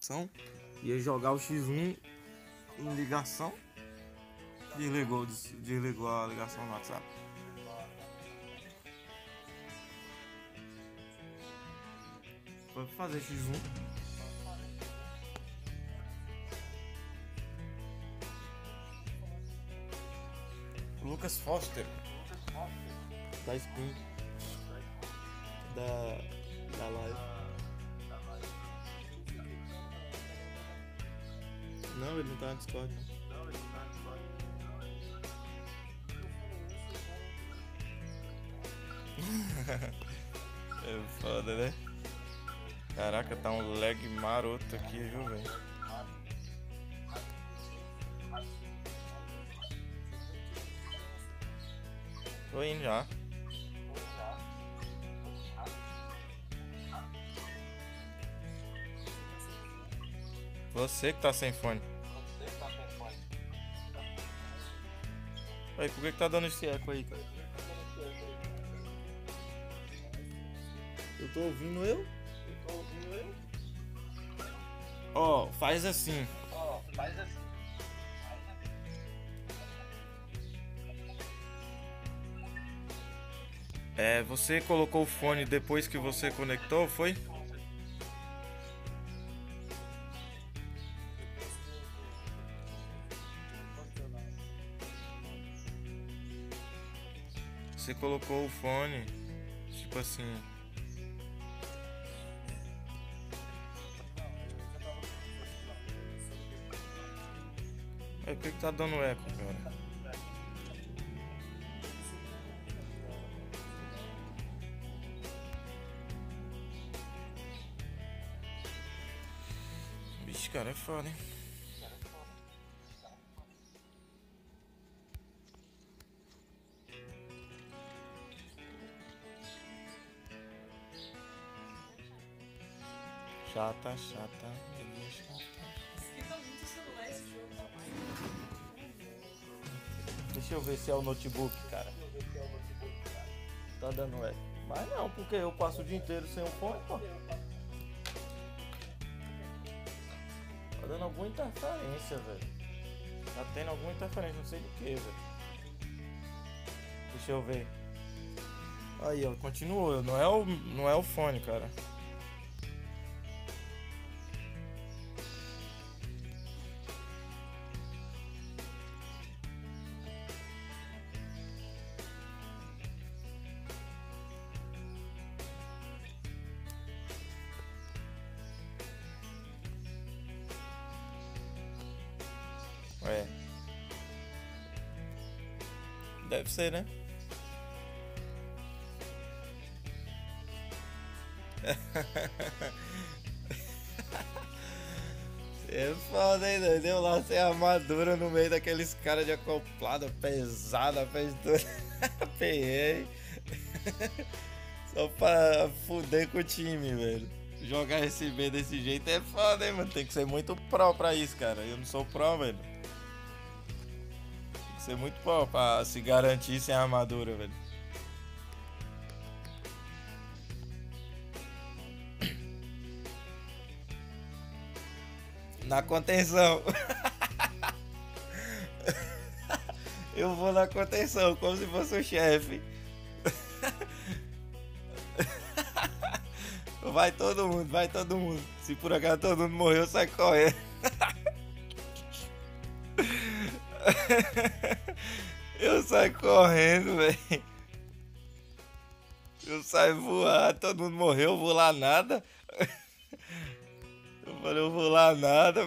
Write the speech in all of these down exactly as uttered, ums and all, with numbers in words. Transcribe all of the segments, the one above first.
ligação. Ia jogar o X um em ligação. Desligou, des- desligou a ligação no WhatsApp. Foi fazer X um. Lucas Foster. Da Spin. Da. Da live. Não, ele não tá no Discord, não. É foda, né? Caraca, tá um lag maroto aqui, viu, velho? Tô indo já. Você que tá sem fone. Aí, por que que tá dando esse eco aí, cara? Eu tô ouvindo eu? Eu tô ouvindo eu? Ó, faz assim. Ó, faz assim. É, você colocou o fone depois que você conectou, foi? Você colocou o fone, tipo assim. É, por que que tá dando eco, cara? Vixe, cara, é foda, hein? Chata, chata. Fica muito celular esse jogo, papai. Deixa eu ver se é o notebook, cara. Tá dando eco. Mas não, porque eu passo o dia inteiro sem o fone, pô. Tá dando alguma interferência, velho. Tá tendo alguma interferência, não sei de que, velho. Deixa eu ver. Aí, ó, continuou. Não é o, não é o fone, cara. É. Deve ser, né? É foda, hein, doido? Eu lá sem armadura no meio daqueles caras de acoplada pesada, fez tudo. Apanhei. Só pra fuder com o time, velho. Jogar esse B desse jeito é foda, hein, mano. Tem que ser muito pro pra isso, cara. Eu não sou pro, velho. Tem que ser muito pro pra se garantir sem armadura, velho. Na contenção. Eu vou na contenção, como se fosse o chefe. Vai todo mundo, vai todo mundo. Se por acaso todo mundo morreu, sai correndo. Eu saio correndo, velho. Eu saio voar, todo mundo morreu, eu vou lá nada. Eu falei, eu vou lá nada.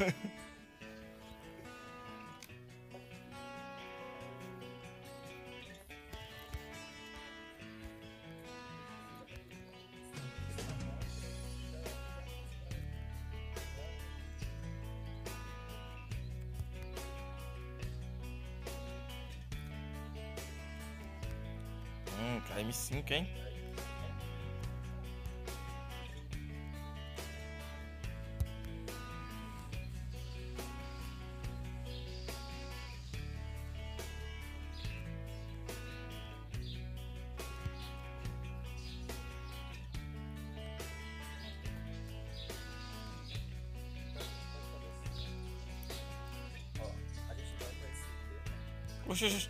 Hum, K M cinco, hein? Oxi, oxi.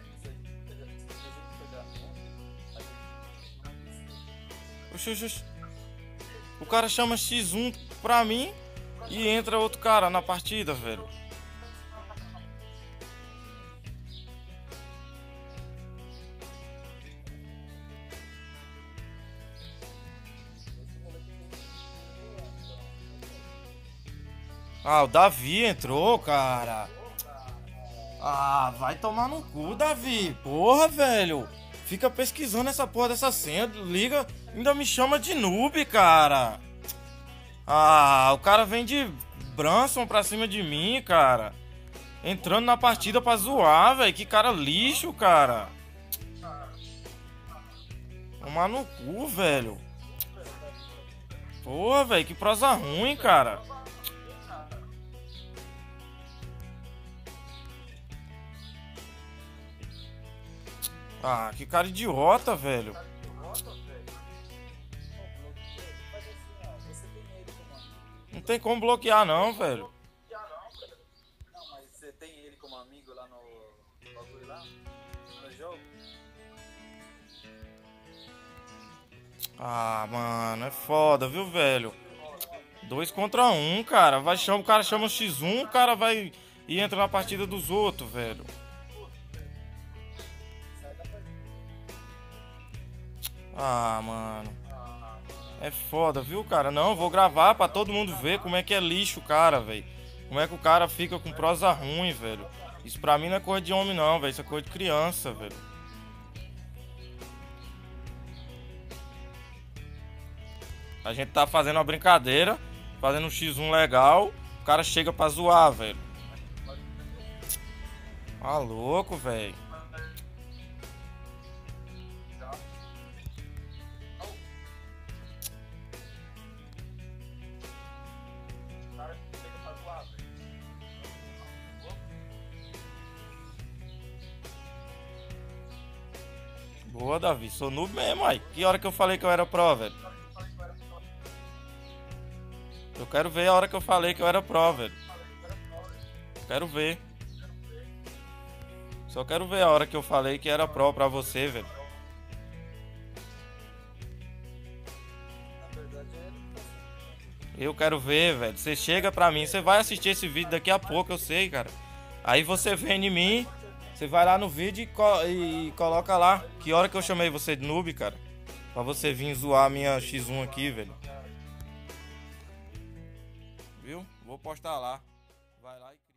Oxi, oxi, oxi. O cara chama xis um pra mim e entra outro cara na partida, velho. Ah, o Davi entrou, cara. Ah, vai tomar no cu, Davi. Porra, velho. Fica pesquisando essa porra dessa senha. Liga, ainda me chama de noob, cara. Ah, o cara vem de Branson pra cima de mim, cara. Entrando na partida pra zoar, velho. Que cara lixo, cara. Tomar no cu, velho. Porra, velho. Que prosa ruim, cara. Ah, que cara idiota, velho. Não tem como bloquear não, velho. Não, mas você tem ele como amigo lá no bagulho lá? No jogo? Ah, mano, é foda, viu, velho? Dois contra um, cara. Vai chamar, o cara chama o xis um, o cara vai e entra na partida dos outros, velho. Ah, mano. É foda, viu, cara? Não, vou gravar pra todo mundo ver como é que é lixo o cara, velho. Como é que o cara fica com prosa ruim, velho. Isso pra mim não é coisa de homem, não, velho. Isso é coisa de criança, velho. A gente tá fazendo uma brincadeira, fazendo um xis um legal. O cara chega pra zoar, velho. Ah, louco, velho. Boa, Davi. Sou noob mesmo, aí. Que hora que eu falei que eu era pro, velho? Eu quero ver a hora que eu falei que eu era pro, velho. Quero ver. Só quero ver a hora que eu falei que era pro pra você, velho. Eu quero ver, velho. Você chega pra mim, você vai assistir esse vídeo daqui a pouco, eu sei, cara. Aí você vem em mim, você vai lá no vídeo e, co e coloca lá que hora que eu chamei você de noob, cara. Pra você vir zoar a minha xis um aqui, velho. Viu? Vou postar lá. Vai lá e...